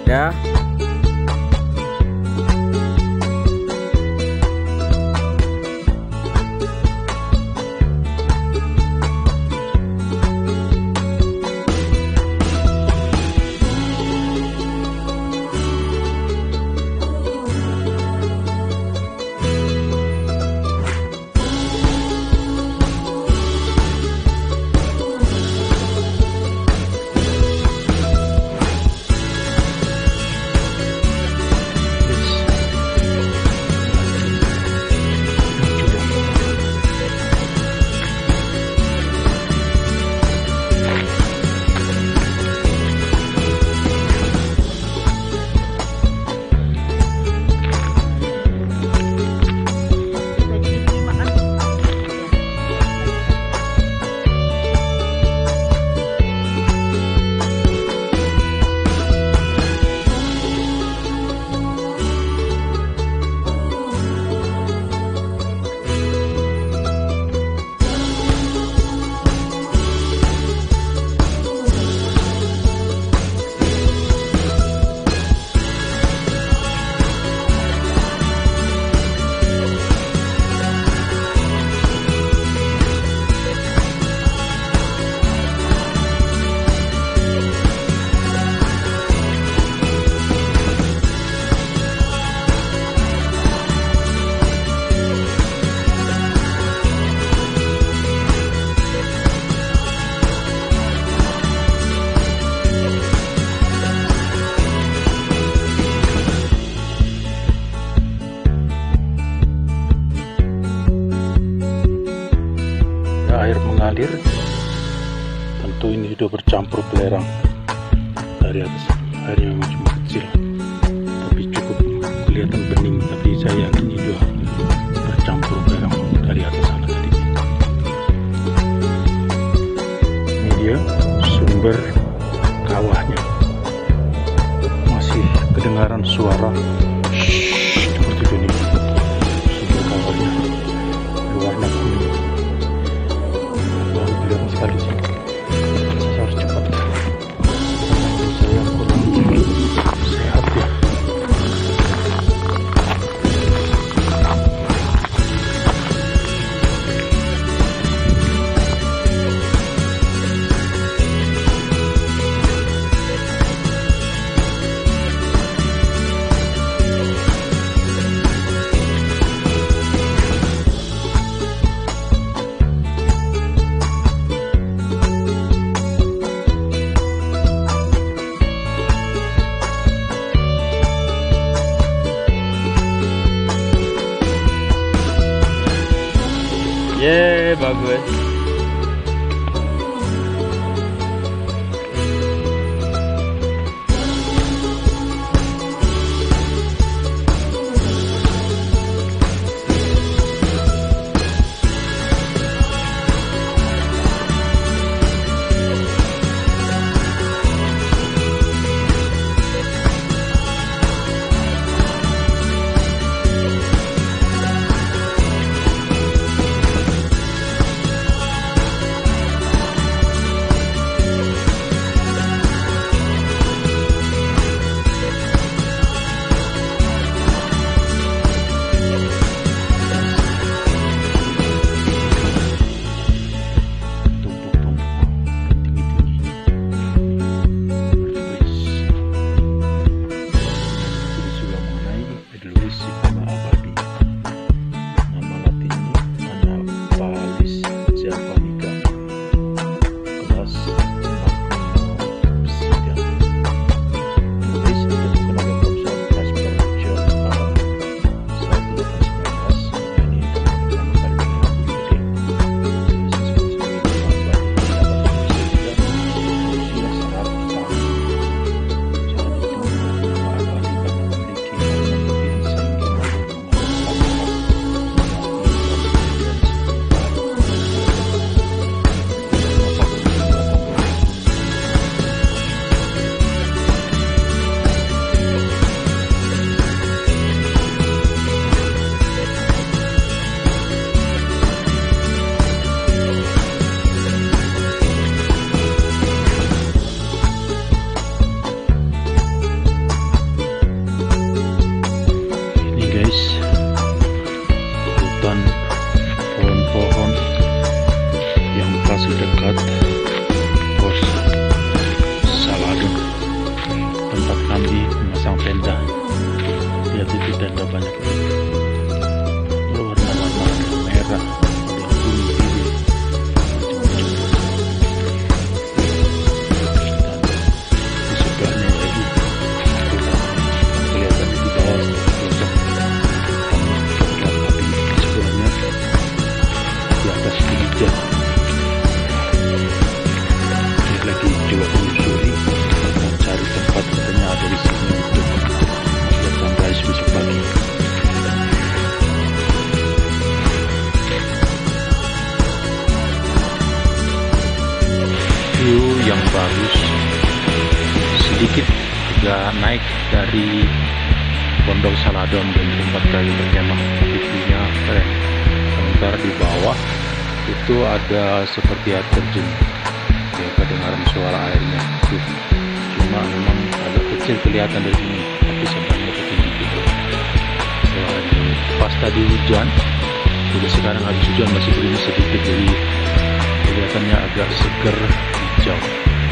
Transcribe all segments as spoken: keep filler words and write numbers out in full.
ada. Air mengalir, tentu ini sudah bercampur belerang dari atas. Airnya memang cuma kecil, tapi cukup kelihatan bening. Tapi saya yakin ini juga bercampur belerang dari atas sana tadi. Ini dia sumber kawahnya, masih kedengaran suara shhh, seperti ini. Sumber kawahnya berwarna kuning. Bilang sekali sih, saya harus cepat. Saya kurang sehat ya. Yeay, bagus. sedikit agak naik dari Pondok Saladon dan tempat kami berkemah, view-nya keren. Sementara di bawah itu ada seperti air terjun, ya kedengaran suara airnya. Tuh. Cuma memang agak kecil kelihatan dari sini, tapi sebenarnya ketinggi gitu. Soalnya pas tadi hujan, jadi sekarang habis hujan masih gerimis sedikit, jadi kelihatannya agak seger hijau.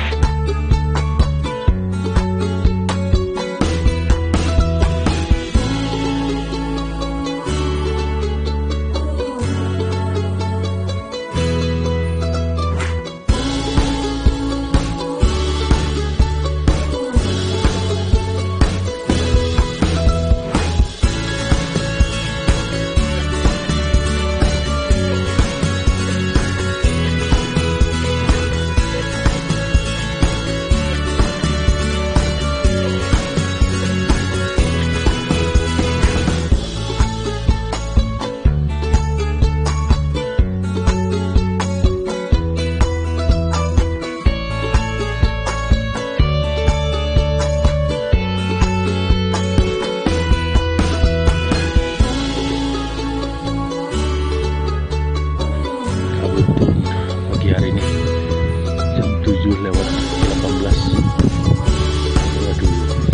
Hari ini jam tujuh lewat delapan belas. Waduh.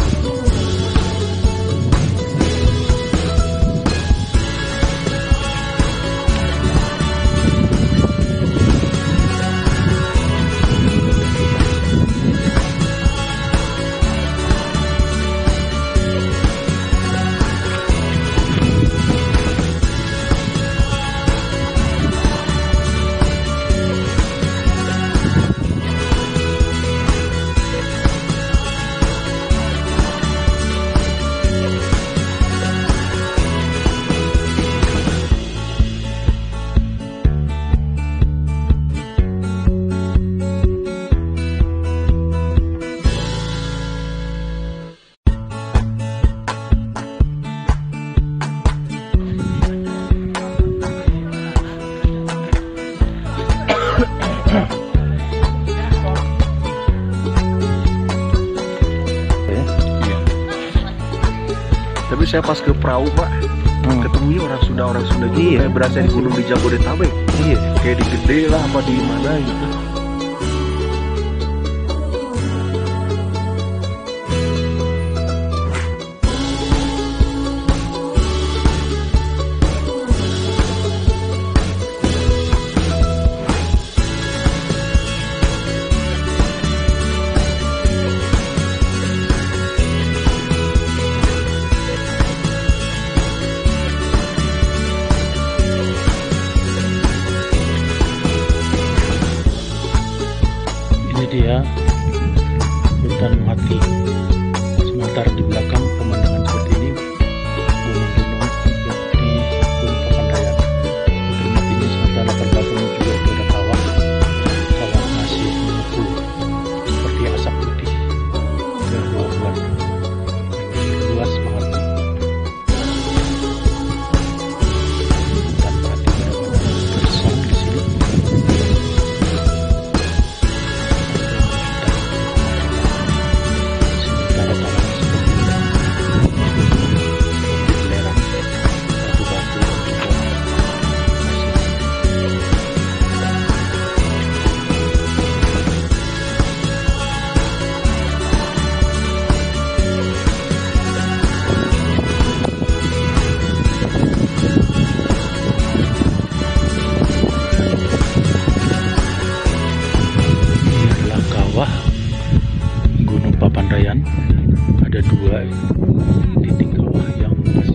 Tapi saya pas ke perahu Pak, hmm. ketemunya orang Sunda orang Sunda juga, iya. Kayak berasa di gunung di Jabodetabek. Iya. Kayak di Gede lah apa di mana gitu. Dia hutan mati, sementara di belakang pemandangan seperti ini gunung-gunung yakni Gunung Papandayan. Hutan mati ini sementara terbelakangnya juga ada kawah, kawah masih mengepul seperti asap putih ke bawah-bawah, luas banget nih. Hutan mati benar-benar gersang di sini. Gunung Papandayan, ada dua titik kawah yang masih